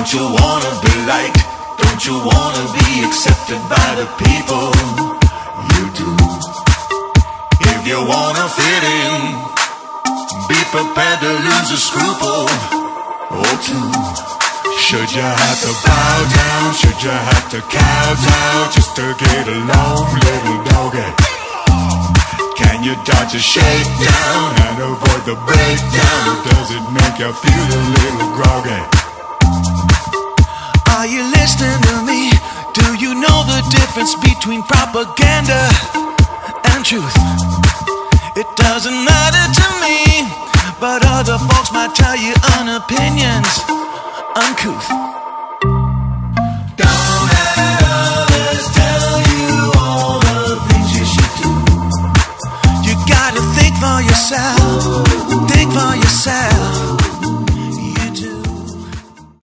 Don't you wanna be liked? Don't you wanna be accepted by the people? You do. If you wanna fit in, be prepared to lose a scruple or two. Should you have to bow down? Should you have to kowtow just to get along, little doggy? Can you dodge a shakedown and avoid the breakdown? Or does it make you feel a little groggy? Are you listening to me? Do you know the difference between propaganda and truth? It doesn't matter to me, but other folks might tell you an opinion's uncouth. Don't let others tell you all the things you should do. You gotta think for yourself.